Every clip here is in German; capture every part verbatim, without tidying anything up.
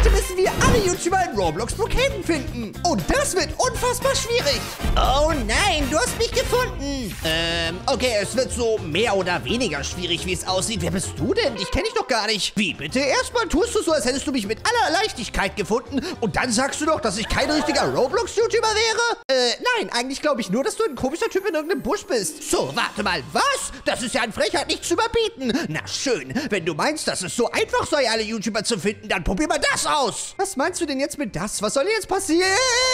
Heute müssen wir alle YouTuber in Roblox Brookhaven finden. Und das wird unfassbar schwierig. Oh nein, du hast mich gefunden. Ähm, okay, es wird so mehr oder weniger schwierig, wie es aussieht. Wer bist du denn? Ich kenne dich doch gar nicht. Wie bitte? Erstmal tust du so, als hättest du mich mit aller Leichtigkeit gefunden. Und dann sagst du doch, dass ich kein richtiger Roblox-YouTuber wäre? Äh, nein, eigentlich glaube ich nur, dass du ein komischer Typ in irgendeinem Busch bist. So, warte mal, was? Das ist ja an Frechheit nicht zu überbieten. Na schön, wenn du meinst, dass es so einfach sei, alle YouTuber zu finden, dann probier mal das aus. Was meinst du denn jetzt mit das? Was soll jetzt passieren?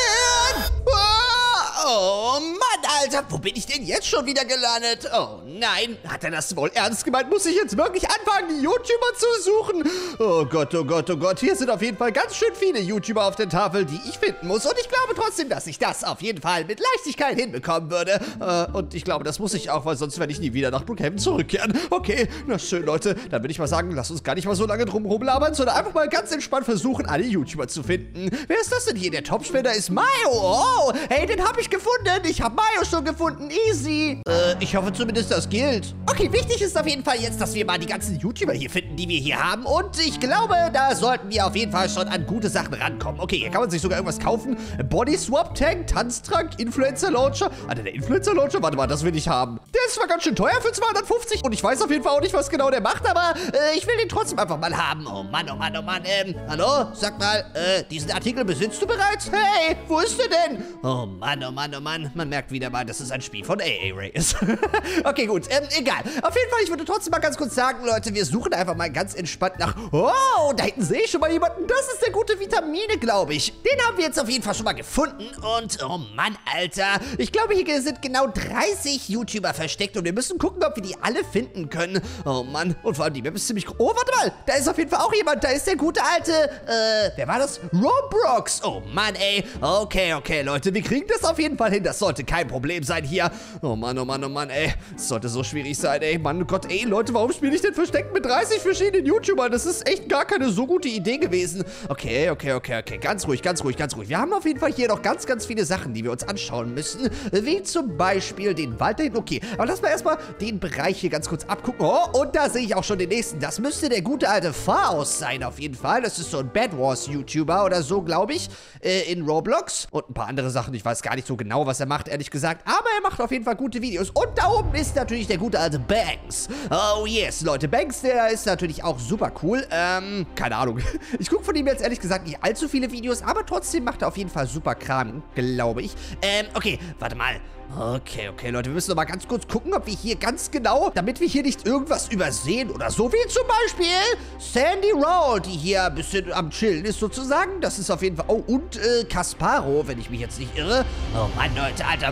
Oh Mann, Alter, wo bin ich denn jetzt schon wieder gelandet? Oh nein, hat er das wohl ernst gemeint? Muss ich jetzt wirklich anfangen, die YouTuber zu suchen? Oh Gott, oh Gott, oh Gott, hier sind auf jeden Fall ganz schön viele YouTuber auf der Tafel, die ich finden muss. Und ich glaube trotzdem, dass ich das auf jeden Fall mit Leichtigkeit hinbekommen würde. Äh, und ich glaube, das muss ich auch, weil sonst werde ich nie wieder nach Brookhaven zurückkehren. Okay, na schön, Leute, dann würde ich mal sagen, lasst uns gar nicht mal so lange drum rumlabern, sondern einfach mal ganz entspannt versuchen, alle YouTuber zu finden. Wer ist das denn hier? Der Topspender ist Mayo. Oh, hey, den habe ich gefunden. Ich habe Mayo schon gefunden. Easy. Äh, ich hoffe zumindest, das gilt. Okay, wichtig ist auf jeden Fall jetzt, dass wir mal die ganzen YouTuber hier finden, die wir hier haben. Und ich glaube, da sollten wir auf jeden Fall schon an gute Sachen rankommen. Okay, hier kann man sich sogar irgendwas kaufen. Body Swap Tank, Tanztrank, Influencer Launcher. Alter, der Influencer Launcher, warte mal, das will ich haben. Der ist zwar ganz schön teuer für zweihundertfünfzig und ich weiß auf jeden Fall auch nicht, was genau der macht, aber äh, ich will den trotzdem einfach mal haben. Oh Mann, oh Mann, oh Mann. Ähm, hallo? Sag mal, äh, diesen Artikel besitzt du bereits? Hey, wo ist der denn? Oh Mann, oh Mann, oh Mann. Man merkt wieder mal, dass es ein Spiel von A A-Ray ist. Okay, gut, ähm, egal. Auf jeden Fall, ich würde trotzdem mal ganz kurz sagen, Leute, wir suchen einfach mal ganz entspannt nach... Oh, da hinten sehe ich schon mal jemanden. Das ist der gute Vitamine, glaube ich. Den haben wir jetzt auf jeden Fall schon mal gefunden. Und, oh Mann, Alter. Ich glaube, hier sind genau dreißig YouTuber versteckt und wir müssen gucken, ob wir die alle finden können. Oh Mann, und vor allem die Map ist ziemlich groß. Oh, warte mal, da ist auf jeden Fall auch jemand. Da ist der gute alte, äh, wer war das? Roblox. Oh Mann, ey. Okay, okay, Leute, wir kriegen das auf jeden Fall hin. Das sollte kein Problem sein hier. Oh Mann, oh Mann, oh Mann, ey. Das sollte so schwierig sein, ey. Mann, oh Gott, ey, Leute, warum spiele ich denn versteckt mit dreißig verschiedenen YouTubern? Das ist echt gar keine so gute Idee gewesen. Okay, okay, okay, okay. Ganz ruhig, ganz ruhig, ganz ruhig. Wir haben auf jeden Fall hier noch ganz, ganz viele Sachen, die wir uns anschauen müssen. Wie zum Beispiel den Wald da hinten. Okay, aber lass mal erstmal den Bereich hier ganz kurz abgucken. Oh, und da sehe ich auch schon den nächsten. Das müsste der gute alte Faust sein, auf jeden Fall. Das ist so ein Bad Wars YouTuber oder so, glaube ich, äh, in Roblox. Und ein paar andere Sachen. Ich weiß gar nicht so genau, was er macht, ehrlich gesagt. Aber er macht auf jeden Fall gute Videos. Und da oben ist natürlich der gute alte Banks. Oh yes, Leute. Banks, der ist natürlich auch super cool. Ähm, keine Ahnung. Ich gucke von ihm jetzt ehrlich gesagt nicht allzu viele Videos, aber trotzdem macht er auf jeden Fall super Kram, glaube ich. Ähm, okay, warte mal. Okay, okay, Leute, wir müssen noch mal ganz kurz gucken, ob wir hier ganz genau, damit wir hier nicht irgendwas übersehen oder so, wie zum Beispiel Sandy Roll, die hier ein bisschen am Chillen ist sozusagen. Das ist auf jeden Fall... Oh, und äh, Kasparo, wenn ich mich jetzt nicht irre. Oh Mann, Leute, Alter.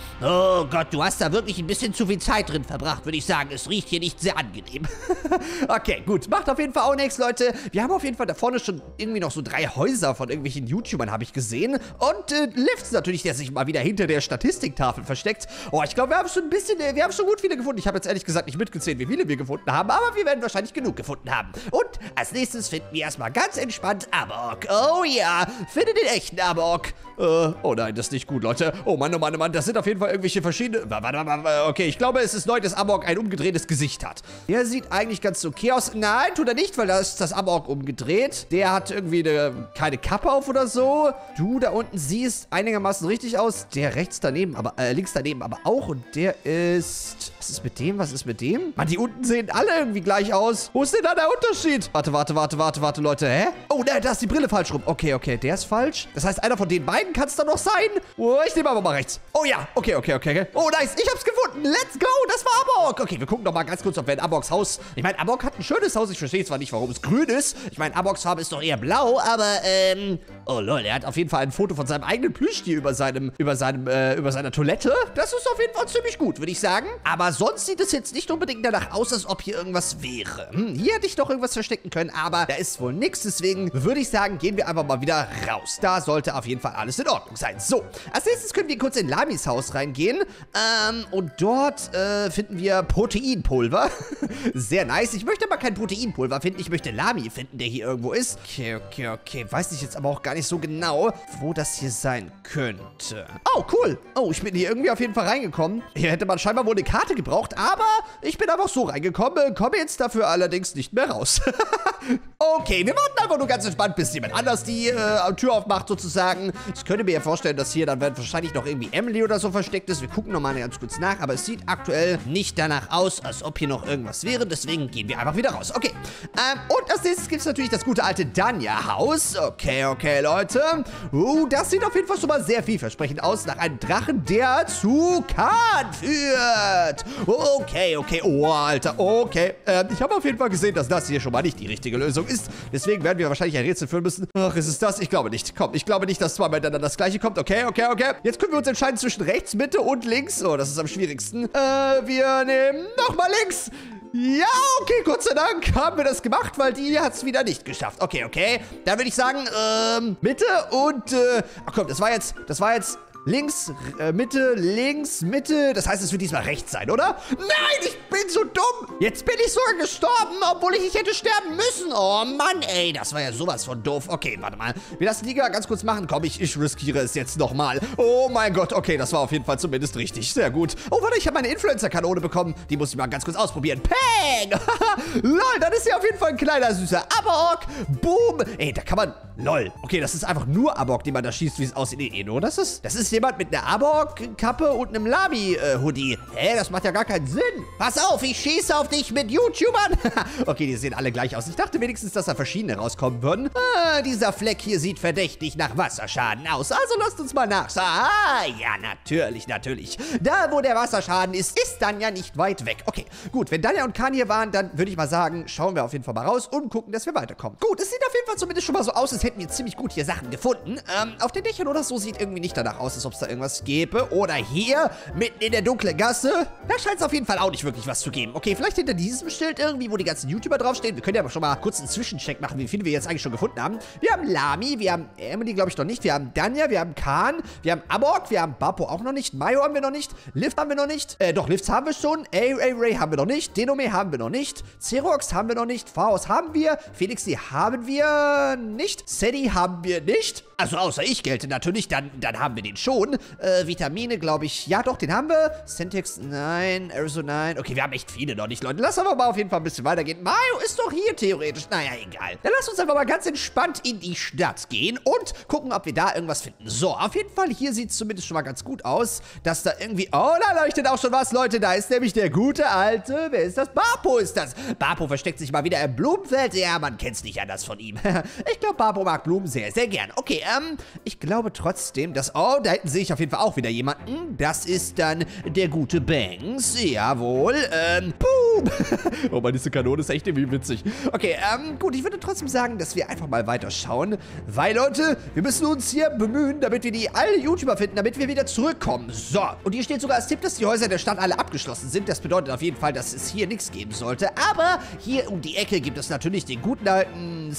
Oh Gott, du hast da wirklich ein bisschen zu viel Zeit drin verbracht, würde ich sagen. Es riecht hier nicht sehr angenehm. Okay, gut. Macht auf jeden Fall auch nichts, Leute. Wir haben auf jeden Fall da vorne schon irgendwie noch so drei Häuser von irgendwelchen YouTubern, habe ich gesehen. Und äh, Lifts natürlich, der sich mal wieder hinter der Statistiktafel versteckt. Oh, ich glaube, wir haben schon ein bisschen, äh, wir haben schon gut viele gefunden. Ich habe jetzt ehrlich gesagt nicht mitgezählt, wie viele wir gefunden haben, aber wir werden wahrscheinlich genug gefunden haben. Und als nächstes finden wir erstmal ganz entspannt Amok. Oh ja, finde den echten Amok. Äh, oh nein, das ist nicht gut, Leute. Oh Mann, oh Mann, oh Mann, das sind auf jeden Fall irgendwelche verschiedene... Warte, warte, warte, okay, ich glaube, es ist neu, dass Amok ein umgedrehtes Gesicht hat. Der sieht eigentlich ganz okay aus. Nein, tut er nicht, weil da ist das Amok umgedreht. Der hat irgendwie eine, keine Kappe auf oder so. Du da unten siehst einigermaßen richtig aus. Der rechts daneben, aber äh, links daneben aber auch. Und der ist... Was ist mit dem? Was ist mit dem? Mann, die unten sehen alle irgendwie gleich aus. Wo ist denn da der Unterschied? Warte, warte, warte, warte, warte, Leute. Hä? Oh, nein, da ist die Brille falsch rum. Okay, okay, der ist falsch. Das heißt, einer von den beiden kann es dann noch sein. Oh, ich nehme aber mal rechts. Oh ja, okay, okay, okay, okay. Oh, nice, ich hab's gefunden. Let's go, das war Amok. Okay, wir gucken noch mal ganz kurz, ob wir in Amoks Haus... Ich meine, Amok hat ein schönes Haus. Ich verstehe zwar nicht, warum es grün ist. Ich meine, Amoks Farbe ist doch eher blau, aber, ähm... Oh, lol, er hat auf jeden Fall ein Foto von seinem eigenen Plüschtier über seinem, über seinem, äh, über seiner Toilette. Das ist auf jeden Fall ziemlich gut, würde ich sagen. Aber sonst sieht es jetzt nicht unbedingt danach aus, als ob hier irgendwas wäre. Hm, hier hätte ich doch irgendwas verstecken können, aber da ist wohl nichts. Deswegen würde ich sagen, gehen wir einfach mal wieder raus. Da sollte auf jeden Fall alles in Ordnung sein. So, als nächstes können wir kurz in Lamis Haus reingehen. Ähm, und dort, äh, finden wir Proteinpulver. Sehr nice. Ich möchte aber kein Proteinpulver finden. Ich möchte Lami finden, der hier irgendwo ist. Okay, okay, okay. Weiß ich jetzt aber auch gar nicht nicht so genau, wo das hier sein könnte. Oh, cool. Oh, ich bin hier irgendwie auf jeden Fall reingekommen. Hier hätte man scheinbar wohl eine Karte gebraucht, aber ich bin einfach so reingekommen, komme jetzt dafür allerdings nicht mehr raus. Okay, wir warten einfach nur ganz entspannt, bis jemand anders die äh, Tür aufmacht, sozusagen. Ich könnte mir ja vorstellen, dass hier dann wahrscheinlich noch irgendwie Emily oder so versteckt ist. Wir gucken nochmal ganz kurz nach, aber es sieht aktuell nicht danach aus, als ob hier noch irgendwas wäre. Deswegen gehen wir einfach wieder raus. Okay, ähm, und als nächstes gibt es natürlich das gute alte Danja-Haus. Okay, okay, Leute. Uh, das sieht auf jeden Fall schon mal sehr vielversprechend aus. Nach einem Drachen, der zu Kahn führt. Okay, okay. Oh, Alter, okay. Ähm, ich habe auf jeden Fall gesehen, dass das hier schon mal nicht die richtige Lösung ist. Deswegen werden wir wahrscheinlich ein Rätsel führen müssen. Ach, ist es das? Ich glaube nicht. Komm, ich glaube nicht, dass zweimal miteinander das gleiche kommt. Okay, okay, okay. Jetzt können wir uns entscheiden zwischen rechts, Mitte und links. Oh, das ist am schwierigsten. Äh, wir nehmen nochmal links. Ja, okay, Gott sei Dank haben wir das gemacht, weil die hat es wieder nicht geschafft. Okay, okay. Dann würde ich sagen, ähm, Mitte und, äh, ach komm, das war jetzt, das war jetzt links, äh, Mitte, links, Mitte. Das heißt, es wird diesmal rechts sein, oder? Nein, ich bin so dumm. Jetzt bin ich sogar gestorben, obwohl ich nicht hätte sterben müssen. Oh Mann, ey, das war ja sowas von doof. Okay, warte mal. Wir lassen die ganz kurz machen. Komm, ich, ich riskiere es jetzt nochmal. Oh mein Gott, okay, das war auf jeden Fall zumindest richtig. Sehr gut. Oh, warte, ich habe meine Influencer-Kanone bekommen. Die muss ich mal ganz kurz ausprobieren. Peng! Lol, das ist ja auf jeden Fall ein kleiner, süßer Amok. Boom. Ey, da kann man... Lol. Okay, das ist einfach nur Amok, die man da schießt, wie es aussieht. Nee, nur das ist... Das ist jemand mit einer Amok-Kappe und einem Lami-Hoodie. Hä, das macht ja gar keinen Sinn. Pass auf, ich schieße auf dich mit YouTubern. Okay, die sehen alle gleich aus. Ich dachte wenigstens, dass da verschiedene rauskommen würden. Ah, dieser Fleck hier sieht verdächtig nach Wasserschaden aus. Also lasst uns mal nachschauen. Ah, ja, natürlich, natürlich. Da, wo der Wasserschaden ist, ist Danja nicht weit weg. Okay, gut. Wenn Danja und Kahn hier waren, dann würde ich mal sagen, schauen wir auf jeden Fall mal raus und gucken, dass wir weiterkommen. Gut, es sieht auf jeden Fall zumindest schon mal so aus, als hätten wir ziemlich gut hier Sachen gefunden. Ähm, auf den Dächern oder so sieht irgendwie nicht danach aus, als ob es da irgendwas gäbe. Oder hier, mitten in der dunklen Gasse. Da scheint es auf jeden Fall auch nicht wirklich was zu geben. Okay, vielleicht hinter diesem Schild irgendwie, wo die ganzen YouTuber draufstehen. Wir können ja aber schon mal kurz einen Zwischencheck machen, wie viele wir jetzt eigentlich schon gefunden haben. Wir haben Lami, wir haben Emily, glaube ich, noch nicht. Wir haben Danja, wir haben Kahn, wir haben Amok, wir haben Bapo auch noch nicht. Mayo haben wir noch nicht. Lift haben wir noch nicht. Äh, doch, Lifts haben wir schon. A-Ray haben wir noch nicht. Denome haben wir noch nicht. Xerox haben wir noch nicht. Faust haben wir. Felixi haben wir nicht. Sadie haben wir nicht. Also außer ich gelte natürlich, dann, dann haben wir den schon. Äh, Vitamine, glaube ich. Ja, doch, den haben wir. Syntax, nein. Arizona, nein. Okay, wir haben echt viele noch nicht, Leute. Lass aber mal auf jeden Fall ein bisschen weitergehen. Mario ist doch hier theoretisch. Naja, egal. Dann lass uns einfach mal ganz entspannt in die Stadt gehen und gucken, ob wir da irgendwas finden. So, auf jeden Fall, hier sieht es zumindest schon mal ganz gut aus, dass da irgendwie... Oh, da leuchtet auch schon was, Leute. Da ist nämlich der gute alte... Wer ist das? Bapo ist das. Bapo versteckt sich mal wieder im Blumenfeld. Ja, man kennt es nicht anders von ihm. Ich glaube, Bapo mag Blumen sehr, sehr gern. Okay, ähm, ich glaube trotzdem, dass... Oh, da hinten sehe ich auf jeden Fall auch wieder jemanden. Das ist dann der gute Banks. Jawohl. Ähm, boom. Oh Mann, diese Kanone ist echt irgendwie witzig. Okay, ähm, gut, ich würde trotzdem sagen, dass wir einfach mal weiterschauen. Weil, Leute, wir müssen uns hier bemühen, damit wir die alle YouTuber finden, damit wir wieder zurückkommen. So, und hier steht sogar als Tipp, dass die Häuser der Stadt alle abgeschlossen sind. Das bedeutet auf jeden Fall, dass es hier nichts geben sollte. Aber hier um die Ecke gibt es natürlich den guten alten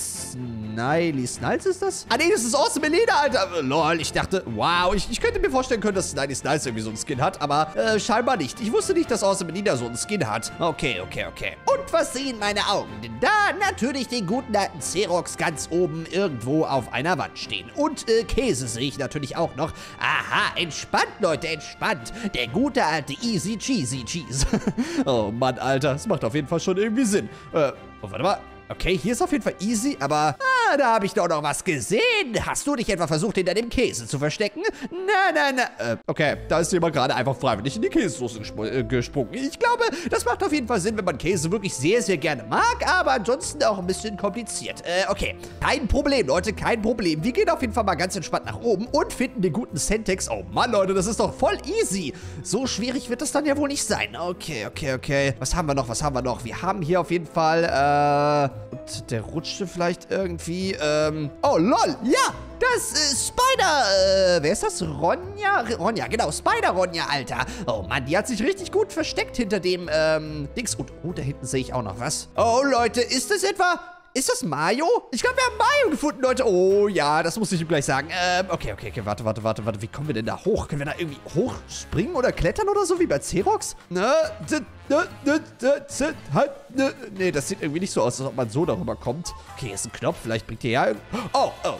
Sniley Sniles, ist das? Ah, nee, das ist Awesome Elena, Alter. Lol, ich dachte, wow, ich, ich könnte mir vorstellen können, dass Sniley Sniles irgendwie so einen Skin hat, aber äh, scheinbar nicht. Ich wusste nicht, dass Awesome Elena so einen Skin hat. Okay, okay, okay. Und was sehen meine Augen? Denn da natürlich den guten alten Xerox ganz oben irgendwo auf einer Wand stehen. Und äh, Käse sehe ich natürlich auch noch. Aha, entspannt, Leute, entspannt. Der gute alte Easy Cheesy Cheese. Oh Mann, Alter, das macht auf jeden Fall schon irgendwie Sinn. Äh, oh, warte mal. Okay, hier ist auf jeden Fall easy, aber ah, da habe ich doch noch was gesehen. Hast du dich etwa versucht, hinter dem Käse zu verstecken? Na, na, na. Äh, okay, da ist jemand gerade einfach freiwillig in die Käsesoße gespr äh, gesprungen. Ich glaube, das macht auf jeden Fall Sinn, wenn man Käse wirklich sehr, sehr gerne mag, aber ansonsten auch ein bisschen kompliziert. Äh, okay. Kein Problem, Leute, kein Problem. Wir gehen auf jeden Fall mal ganz entspannt nach oben und finden den guten Syntax. Oh Mann, Leute, das ist doch voll easy. So schwierig wird das dann ja wohl nicht sein. Okay, okay, okay. Was haben wir noch? Was haben wir noch? Wir haben hier auf jeden Fall, äh... Und der rutschte vielleicht irgendwie, ähm... Oh, lol, ja! Das ist Spider, äh, wer ist das? Ronja? Ronja, genau, Spider-Ronja, Alter. Oh Mann, die hat sich richtig gut versteckt hinter dem, ähm, Dings. Und, oh, da hinten sehe ich auch noch was. Oh, Leute, ist das etwa... Ist das Mayo? Ich glaube, wir haben Mayo gefunden, Leute. Oh, ja, das muss ich ihm gleich sagen. Ähm, okay, okay, okay, warte, warte, warte, warte. Wie kommen wir denn da hoch? Können wir da irgendwie hochspringen oder klettern oder so, wie bei Xerox? Ne? Nee, das sieht irgendwie nicht so aus, als ob man so darüber kommt. Okay, hier ist ein Knopf, vielleicht bringt ihr ja... Oh, oh,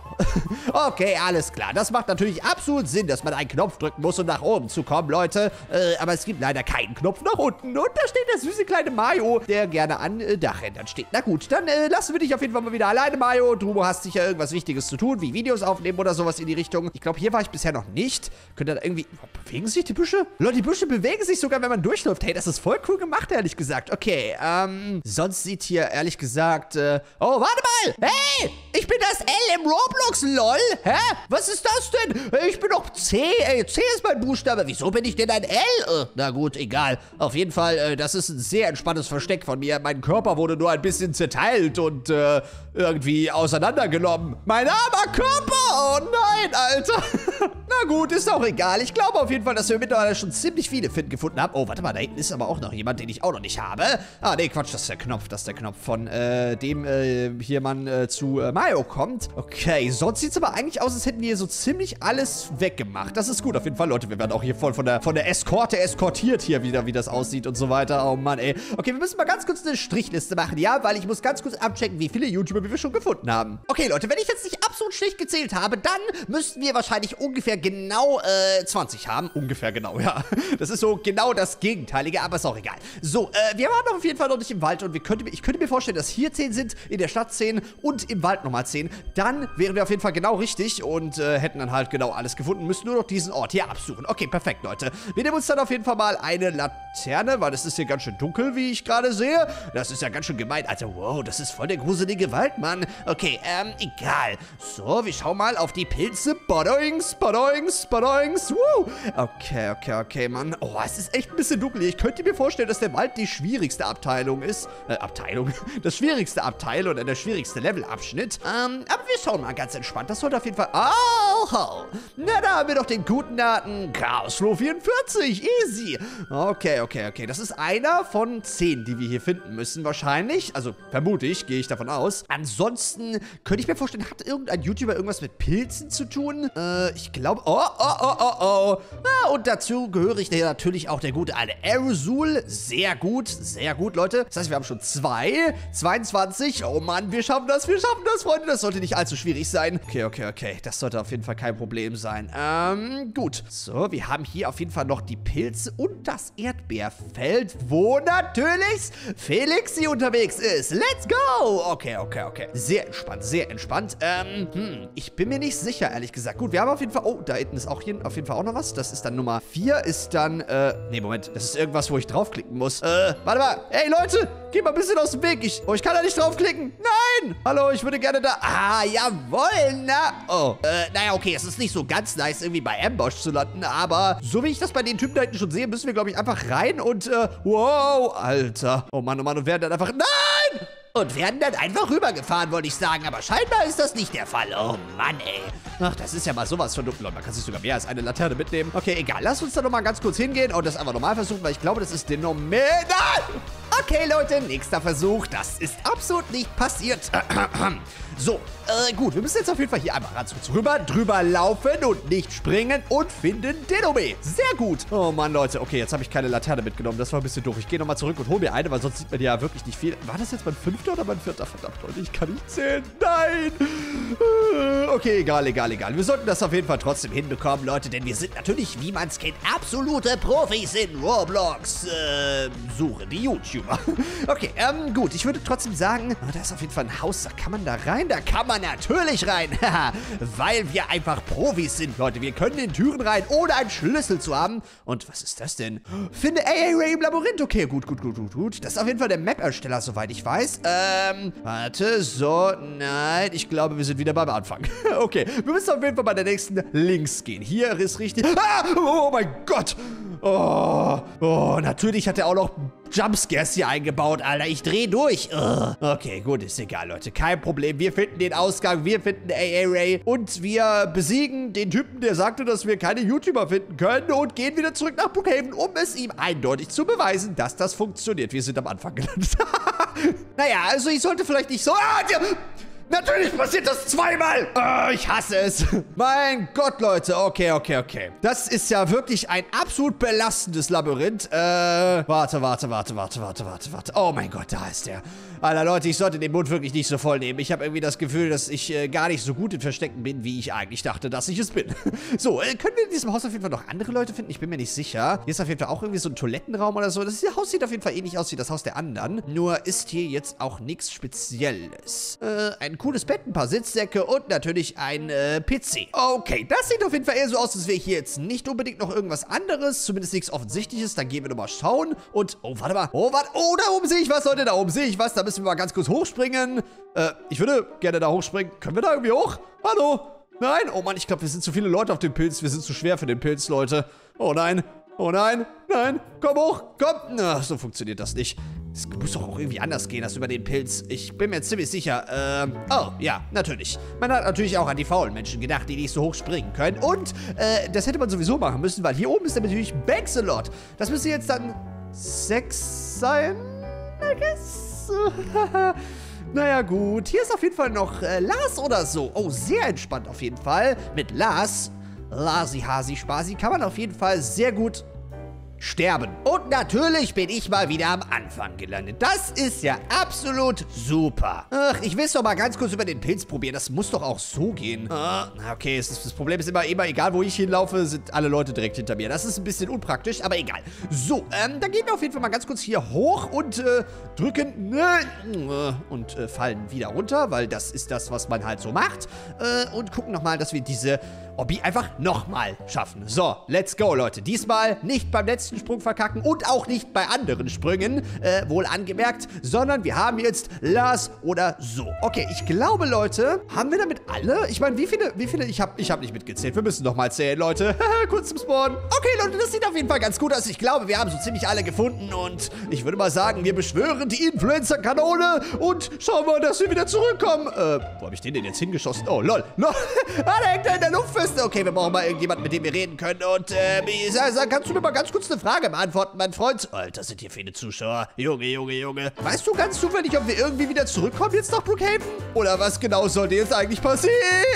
wow. Okay, alles klar. Das macht natürlich absolut Sinn, dass man einen Knopf drücken muss, um nach oben zu kommen, Leute. Äh, aber es gibt leider keinen Knopf nach unten. Und da steht der süße kleine Mario, der gerne an äh, Dachrändern steht. Na gut, dann äh, lassen wir dich auf jeden Fall mal wieder alleine, Mario. Du hast sicher irgendwas Wichtiges zu tun, wie Videos aufnehmen oder sowas in die Richtung. Ich glaube, hier war ich bisher noch nicht. Könnt ihr da irgendwie... Bewegen sich die Büsche? Leute, die Büsche bewegen sich sogar, wenn man durchläuft. Hey, das ist voll cool gemacht, ehrlich gesagt. Okay, ähm... sonst sieht hier, ehrlich gesagt, äh... oh, warte mal! Hey! Ich bin das L im Roblox, lol! Hä? Was ist das denn? Ich bin doch C. Ey, C ist mein Buchstabe. Wieso bin ich denn ein L? Äh, na gut, egal. Auf jeden Fall, äh, das ist ein sehr entspanntes Versteck von mir. Mein Körper wurde nur ein bisschen zerteilt und, äh, irgendwie auseinandergenommen. Mein armer Körper! Oh nein, Alter! Na gut, ist auch egal. Ich glaube auf jeden Fall, dass wir mittlerweile schon ziemlich viele Finden gefunden haben. Oh, warte mal, da hinten ist aber auch noch jemand, den ich auch noch nicht habe. Ah, nee, Quatsch, das ist der Knopf. Das ist der Knopf von, äh, dem, äh, hier man, äh, zu äh, Mario kommt. Okay, sonst sieht es aber eigentlich aus, als hätten wir hier so ziemlich alles weggemacht. Das ist gut, auf jeden Fall, Leute. Wir werden auch hier voll von der, von der Eskorte eskortiert hier wieder, wie das aussieht und so weiter. Oh Mann, ey. Okay, wir müssen mal ganz kurz eine Strichliste machen, ja? Weil ich muss ganz kurz abchecken, wie viele YouTuber wir schon gefunden haben. Okay, Leute, wenn ich jetzt nicht absolut schlecht gezählt habe, dann müssten wir wahrscheinlich ungefähr genau, äh, zwanzig haben. Ungefähr genau, ja. Das ist so genau das Gegenteilige, aber ist auch egal. So, äh, wir waren auf jeden Fall noch nicht im Wald und wir könnte, ich könnte mir vorstellen, dass hier zehn sind, in der Stadt zehn und im Wald nochmal zehn. Dann wären wir auf jeden Fall genau richtig und äh, hätten dann halt genau alles gefunden, müssen nur noch diesen Ort hier absuchen. Okay, perfekt, Leute. Wir nehmen uns dann auf jeden Fall mal eine Laterne, weil es ist hier ganz schön dunkel, wie ich gerade sehe. Das ist ja ganz schön gemein. Also, wow, das ist voll der gruselige Wald, Mann. Okay, ähm, egal. So, wir schauen mal auf die Pilze. Badoings, badoings, badoings. Woo. Okay, okay, okay, Mann. Oh, es ist echt ein bisschen dunkel hier. Ich könnte mir vorstellen, dass der Wald die schwierigste Abteilung ist. Äh, Abteilung? Das schwierigste Abteil oder der schwierigste Levelabschnitt. Ähm, aber wir schauen mal ganz entspannt. Das sollte auf jeden Fall... Oh, ho. Na, da haben wir doch den guten Daten. Chaosfloh vierundvierzig. Easy. Okay, okay, okay. Das ist einer von zehn, die wir hier finden müssen wahrscheinlich. Also, vermute ich, gehe ich davon aus. Ansonsten könnte ich mir vorstellen, hat irgendein YouTuber irgendwas mit Pilzen zu tun? Äh, ich glaube... Oh, oh, oh, oh, oh. Ah, und dazu gehöre ich natürlich auch der gute alte Aerosol. Sehr gut, sehr gut, Leute. Das heißt, wir haben schon zwei. zweiundzwanzig. Oh Mann, wir schaffen das, wir schaffen das, Freunde. Das sollte nicht allzu schwierig sein. Okay, okay, okay. Das sollte auf jeden Fall kein Problem sein. Ähm, gut. So, wir haben hier auf jeden Fall noch die Pilze und das Erdbeerfeld, wo natürlich Felix hier unterwegs ist. Let's go! Okay, okay, okay. Sehr entspannt, sehr entspannt. Ähm, hm, ich bin mir nicht sicher, ehrlich gesagt. Gut, wir haben auf jeden Fall... Oh, da hinten ist auch hier auf jeden Fall auch noch was. Das ist dann Nummer vier, ist dann, äh... Nee, Moment. Das ist irgendwas, wo ich draufklicken muss. Äh, warte mal. Ey, Leute! Geht mal ein bisschen aus dem Weg. Ich... Oh, ich kann da nicht draufklicken. Nein! Hallo, ich würde gerne da... Ah, jawohl, na... Oh, äh, naja, okay. Es ist nicht so ganz nice, irgendwie bei Ambush zu landen, aber so wie ich das bei den Typen da hinten schon sehe, müssen wir, glaube ich, einfach rein und, äh... Wow, Alter. Oh Mann, oh Mann, und werden dann einfach... Nein! Und werden dann einfach rübergefahren, wollte ich sagen. Aber scheinbar ist das nicht der Fall. Oh Mann, ey. Ach, das ist ja mal sowas von dumm. Leute, man kann sich sogar mehr als eine Laterne mitnehmen. Okay, egal. Lass uns da nochmal ganz kurz hingehen und das einfach nochmal versuchen, weil ich glaube, das ist der normale... Okay, Leute, nächster Versuch. Das ist absolut nicht passiert. So, äh, gut. Wir müssen jetzt auf jeden Fall hier einmal ran rüber, drüber laufen und nicht springen und finden den O B. Sehr gut. Oh Mann, Leute. Okay, jetzt habe ich keine Laterne mitgenommen. Das war ein bisschen doof. Ich gehe nochmal zurück und hole mir eine, weil sonst sieht man ja wirklich nicht viel. War das jetzt mein fünfter oder mein vierter? Verdammt, Leute, ich kann nicht zählen. Nein. Okay, egal, egal, egal. Wir sollten das auf jeden Fall trotzdem hinbekommen, Leute, denn wir sind natürlich, wie man es kennt, absolute Profis in Roblox. Äh, suche die YouTuber. Okay, ähm, gut. Ich würde trotzdem sagen, oh, da ist auf jeden Fall ein Haus. Da kann man da rein. Da kann man natürlich rein. Weil wir einfach Profis sind, Leute. Wir können in Türen rein, ohne einen Schlüssel zu haben. Und was ist das denn? Finde A A-Ray im Labyrinth. Okay, gut, gut, gut, gut, gut. Das ist auf jeden Fall der Map-Ersteller, soweit ich weiß. Ähm, warte, so, nein. Ich glaube, wir sind wieder beim Anfang. Okay, wir müssen auf jeden Fall bei der nächsten links gehen. Hier ist richtig... Ah! Oh mein Gott! Oh, oh, natürlich hat er auch noch Jumpscares hier eingebaut, Alter. Ich dreh durch. Ugh. Okay, gut, ist egal, Leute. Kein Problem. Wir finden den Ausgang. Wir finden A A-Ray. Und wir besiegen den Typen, der sagte, dass wir keine YouTuber finden können. Und gehen wieder zurück nach Brookhaven, um es ihm eindeutig zu beweisen, dass das funktioniert. Wir sind am Anfang gelandet. Naja, also ich sollte vielleicht nicht so... Ah, Natürlich passiert das zweimal. Oh, ich hasse es. Mein Gott, Leute. Okay, okay, okay. Das ist ja wirklich ein absolut belastendes Labyrinth. Äh, warte, warte, warte, warte, warte, warte, warte. Oh mein Gott, da ist der. Alter, Leute, ich sollte den Mund wirklich nicht so voll nehmen. Ich habe irgendwie das Gefühl, dass ich äh, gar nicht so gut im Verstecken bin, wie ich eigentlich dachte, dass ich es bin. So, äh, können wir in diesem Haus auf jeden Fall noch andere Leute finden? Ich bin mir nicht sicher. Hier ist auf jeden Fall auch irgendwie so ein Toilettenraum oder so. Das Haus sieht auf jeden Fall ähnlich aus wie das Haus der anderen. Nur ist hier jetzt auch nichts Spezielles. Äh, ein cooles Bett, ein paar Sitzsäcke und natürlich ein äh, P C. Okay, das sieht auf jeden Fall eher so aus, als wäre hier jetzt nicht unbedingt noch irgendwas anderes. Zumindest nichts Offensichtliches. Dann gehen wir nochmal schauen. Und, oh, warte mal. Oh, warte. Oh, da oben sehe ich was, Leute. Da oben sehe ich was. Da müssen wir mal ganz kurz hochspringen. Äh, ich würde gerne da hochspringen. Können wir da irgendwie hoch? Hallo? Nein? Oh Mann, ich glaube, wir sind zu viele Leute auf dem Pilz. Wir sind zu schwer für den Pilz, Leute. Oh nein. Oh nein. Nein. Komm hoch. Komm. Ach, so funktioniert das nicht. Das muss doch auch irgendwie anders gehen als über den Pilz. Ich bin mir ziemlich sicher. Ähm, oh, ja, natürlich. Man hat natürlich auch an die faulen Menschen gedacht, die nicht so hoch springen können. Und, äh, das hätte man sowieso machen müssen, weil hier oben ist natürlich Banks-a-Lot. Das müsste jetzt dann sechs sein, I guess. Naja, gut. Hier ist auf jeden Fall noch äh, Lars oder so. Oh, sehr entspannt auf jeden Fall. Mit Lars, Lasi, Hasi, Spasi, kann man auf jeden Fall sehr gut sterben. Und natürlich bin ich mal wieder am Anfang gelandet. Das ist ja absolut super. Ach, ich will es doch mal ganz kurz über den Pilz probieren. Das muss doch auch so gehen. Ah, okay, es ist, das Problem ist immer, immer, egal wo ich hinlaufe, sind alle Leute direkt hinter mir. Das ist ein bisschen unpraktisch, aber egal. So, ähm, dann gehen wir auf jeden Fall mal ganz kurz hier hoch und äh, drücken äh, und äh, fallen wieder runter, weil das ist das, was man halt so macht. Äh, und gucken nochmal, dass wir diese Obby einfach nochmal schaffen. So, let's go, Leute. Diesmal nicht beim letzten Sprung verkacken und auch nicht bei anderen Sprüngen, äh, wohl angemerkt, sondern wir haben jetzt Lars oder so. Okay, ich glaube, Leute, haben wir damit alle? Ich meine, wie viele, wie viele, ich habe ich hab nicht mitgezählt. Wir müssen noch mal zählen, Leute. Kurz zum Spawn. Okay, Leute, das sieht auf jeden Fall ganz gut aus. Ich glaube, wir haben so ziemlich alle gefunden und ich würde mal sagen, wir beschwören die Influencer-Kanone und schauen mal, dass wir wieder zurückkommen. Äh, wo habe ich den denn jetzt hingeschossen? Oh, lol. Lol. Ah, da hängt er in der Luft fest. Okay, wir brauchen mal irgendjemanden, mit dem wir reden können und, äh, kannst du mir mal ganz kurz eine Frage beantworten, mein Freund? Alter, sind hier viele Zuschauer. Junge, Junge, Junge. Weißt du ganz zufällig, ob wir irgendwie wieder zurückkommen jetzt nach Brookhaven? Oder was genau sollte jetzt eigentlich passieren?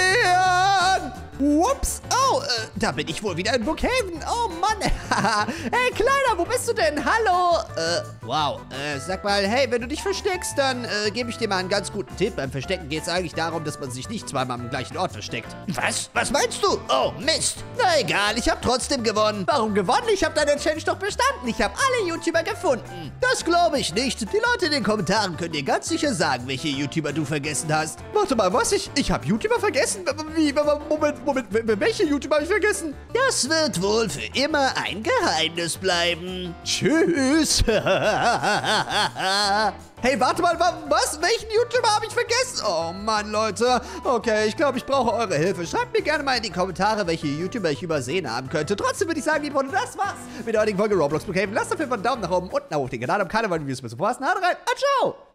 Ups. Oh, äh, da bin ich wohl wieder in Brookhaven. Oh, Mann. Hey, Kleiner, wo bist du denn? Hallo. Äh, wow. Äh, sag mal, hey, wenn du dich versteckst, dann, äh, gebe ich dir mal einen ganz guten Tipp. Beim Verstecken geht es eigentlich darum, dass man sich nicht zweimal am gleichen Ort versteckt. Was? Was meinst du? Oh, Mist. Na egal, ich habe trotzdem gewonnen. Warum gewonnen? Ich habe deine Challenge doch bestanden. Ich habe alle YouTuber gefunden. Das glaube ich nicht. Die Leute in den Kommentaren können dir ganz sicher sagen, welche YouTuber du vergessen hast. Warte mal, was? Ich, ich habe YouTuber vergessen? Wie? Moment, Moment. Welche YouTuber habe ich vergessen? Das wird wohl für immer ein Geheimnis bleiben. Tschüss. Hey, warte mal, was? Welchen YouTuber habe ich vergessen? Oh Mann, Leute. Okay, ich glaube, ich brauche eure Hilfe. Schreibt mir gerne mal in die Kommentare, welche YouTuber ich übersehen haben könnte. Trotzdem würde ich sagen, liebe Freunde, das war's mit der heutigen Folge Roblox Brookhaven. Lasst auf jeden Fall einen Daumen nach oben und einen Daumen auf den Kanal, um keine weiteren Videos mehr zu verpassen. Haut rein und ciao.